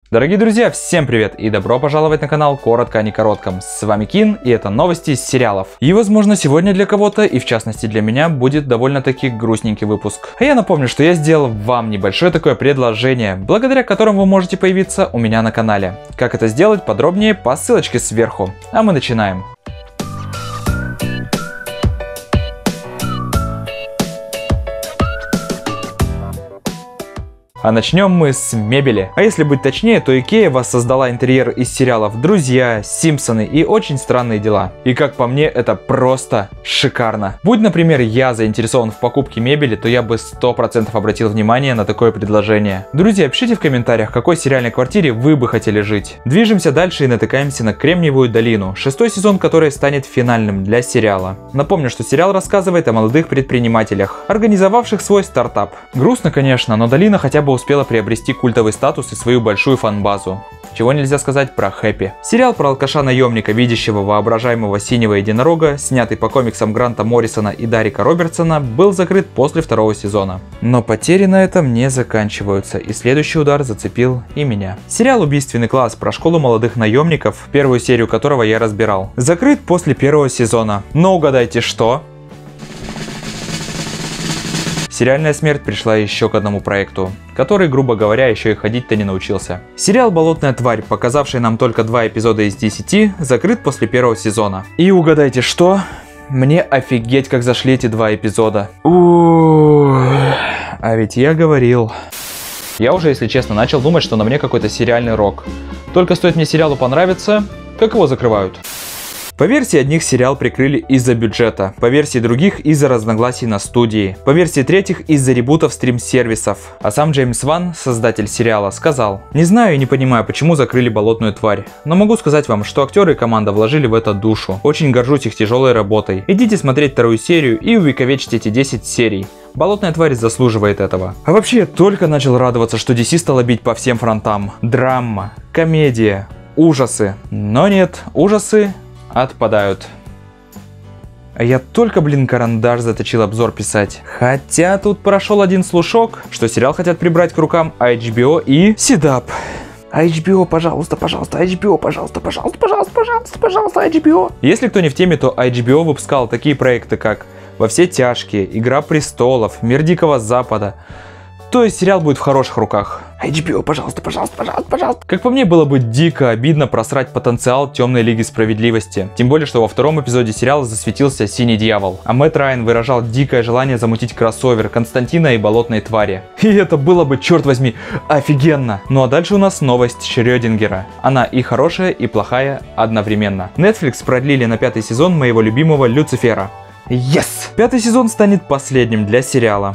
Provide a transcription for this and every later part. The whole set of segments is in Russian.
Дорогие друзья, всем привет и добро пожаловать на канал Коротко о некоротком. С вами Кин, и это новости из сериалов. И возможно сегодня для кого-то, и в частности для меня, будет довольно-таки грустненький выпуск. А я напомню, что я сделал вам небольшое такое предложение, благодаря которому вы можете появиться у меня на канале. Как это сделать, подробнее по ссылочке сверху. А мы начинаем. А начнем мы с мебели. А если быть точнее, то Икея воссоздала интерьер из сериалов «Друзья», «Симпсоны» и «Очень странные дела». И как по мне, это просто шикарно. Будь, например, я заинтересован в покупке мебели, то я бы 100% обратил внимание на такое предложение. Друзья, пишите в комментариях, в какой сериальной квартире вы бы хотели жить. Движемся дальше и натыкаемся на Кремниевую долину, 6-й сезон которой станет финальным для сериала. Напомню, что сериал рассказывает о молодых предпринимателях, организовавших свой стартап. Грустно, конечно, но долина хотя бы успела приобрести культовый статус и свою большую фан-базу. Чего нельзя сказать про Хэппи. Сериал про алкаша-наемника, видящего воображаемого синего единорога, снятый по комиксам Гранта Моррисона и Дарика Робертсона, был закрыт после 2-го сезона. Но потери на этом не заканчиваются, и следующий удар зацепил и меня. Сериал «Убийственный класс» про школу молодых наемников, первую серию которого я разбирал, закрыт после 1-го сезона. Но угадайте что? Сериальная смерть пришла еще к одному проекту, который, грубо говоря, еще и ходить-то не научился. Сериал «Болотная тварь», показавший нам только 2 эпизода из 10, закрыт после 1-го сезона. И угадайте что? Мне офигеть как зашли эти 2 эпизода. А ведь я говорил. Я уже, если честно, начал думать, что на мне какой-то сериальный рок. Только стоит мне сериалу понравиться, как его закрывают. По версии одних сериал прикрыли из-за бюджета, по версии других из-за разногласий на студии, по версии третьих из-за ребутов стрим-сервисов. А сам Джеймс Ван, создатель сериала, сказал: «Не знаю и не понимаю, почему закрыли «Болотную тварь», но могу сказать вам, что актеры и команда вложили в это душу. Очень горжусь их тяжелой работой. Идите смотреть 2-ю серию и увековечьте эти 10 серий. Болотная тварь заслуживает этого». А вообще я только начал радоваться, что DC стало бить по всем фронтам. Драма, комедия, ужасы. Но нет, ужасы отпадают. А я только, карандаш заточил обзор писать. Хотя тут прошел один слушок, что сериал хотят прибрать к рукам HBO и CW. HBO, пожалуйста, HBO, пожалуйста, HBO. Если кто не в теме, то HBO выпускал такие проекты, как «Во все тяжкие», «Игра престолов», «Мир Дикого Запада». То есть сериал будет в хороших руках. HBO, пожалуйста. Как по мне, было бы дико обидно просрать потенциал Темной Лиги Справедливости. Тем более, что во 2-м эпизоде сериала засветился Синий Дьявол. А Мэтт Райан выражал дикое желание замутить кроссовер Константина и Болотной твари. И это было бы, черт возьми, офигенно. Ну а дальше у нас новость Шрёдингера. Она и хорошая, и плохая одновременно. Netflix продлили на 5-й сезон моего любимого Люцифера. Yes! 5-й сезон станет последним для сериала.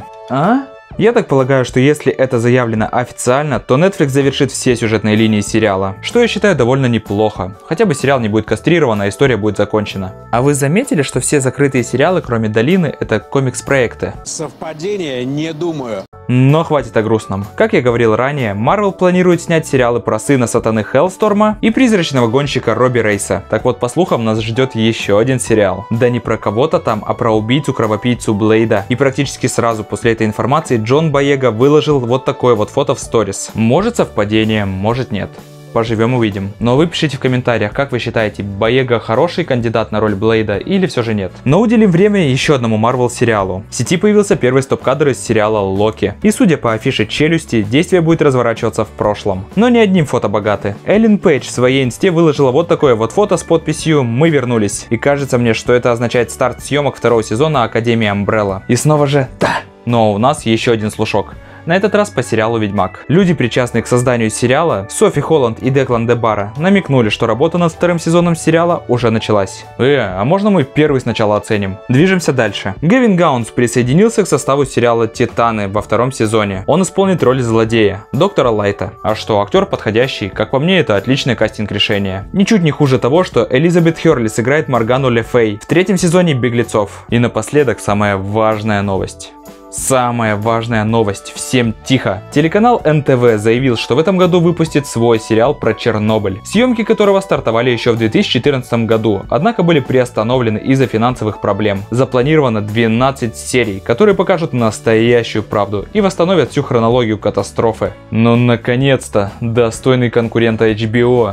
Я так полагаю, что если это заявлено официально, то Netflix завершит все сюжетные линии сериала, что я считаю довольно неплохо. Хотя бы сериал не будет кастрирован, а история будет закончена. А вы заметили, что все закрытые сериалы, кроме «Долины», это комикс-проекты? Совпадение? Не думаю. Но хватит о грустном. Как я говорил ранее, Marvel планирует снять сериалы про сына сатаны Хеллсторма и призрачного гонщика Робби Рейса. Так вот, по слухам, нас ждет еще один сериал. Да не про кого-то там, а про убийцу-кровопийцу Блейда. И практически сразу после этой информации Джон Боега выложил вот такое вот фото в сторис. Может совпадение, может нет. Поживем увидим. Но вы пишите в комментариях, как вы считаете, Боега хороший кандидат на роль Блейда или все же нет. Но уделим время еще одному Marvel сериалу. В сети появился первый стоп-кадр из сериала Локи. И судя по афише «Челюсти», действие будет разворачиваться в прошлом. Но не одним фото богаты. Эллен Пейдж в своей инсте выложила вот такое вот фото с подписью «Мы вернулись». И кажется мне, что это означает старт съемок 2-го сезона Академии Амбрелла. И снова же да. Но у нас еще один слушок. На этот раз по сериалу «Ведьмак». Люди, причастные к созданию сериала, Софи Холланд и Деклан Дебара, намекнули, что работа над 2-м сезоном сериала уже началась. А можно мы первый сначала оценим? Движемся дальше. Гэвин Гаунс присоединился к составу сериала «Титаны» во 2-м сезоне. Он исполнит роль злодея, доктора Лайта. А что, актер подходящий, как по мне, это отличное кастинг-решение. Ничуть не хуже того, что Элизабет Херли сыграет Моргану Ле Фей в 3-м сезоне «Беглецов». И напоследок самая важная новость. Самая важная новость. Всем тихо. Телеканал НТВ заявил, что в этом году выпустит свой сериал про Чернобыль, съемки которого стартовали еще в 2014 году, однако были приостановлены из-за финансовых проблем. Запланировано 12 серий, которые покажут настоящую правду и восстановят всю хронологию катастрофы. Но наконец-то, достойный конкурента HBO.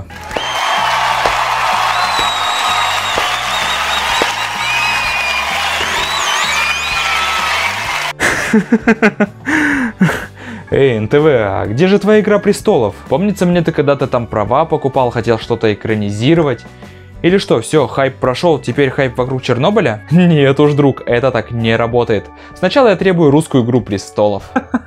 Эй, НТВ, а где же твоя Игра Престолов? Помнится мне, ты когда-то там права покупал, хотел что-то экранизировать. Или что, все, хайп прошел, теперь хайп вокруг Чернобыля? Нет уж, друг, это так не работает. Сначала я требую русскую Игру Престолов.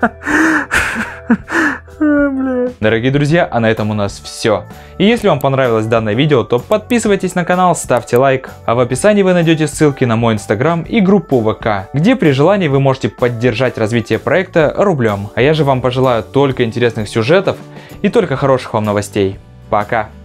Дорогие друзья, а на этом у нас все. И если вам понравилось данное видео, то подписывайтесь на канал, ставьте лайк. А в описании вы найдете ссылки на мой инстаграм и группу ВК, где при желании вы можете поддержать развитие проекта рублем. А я же вам пожелаю только интересных сюжетов и только хороших вам новостей. Пока!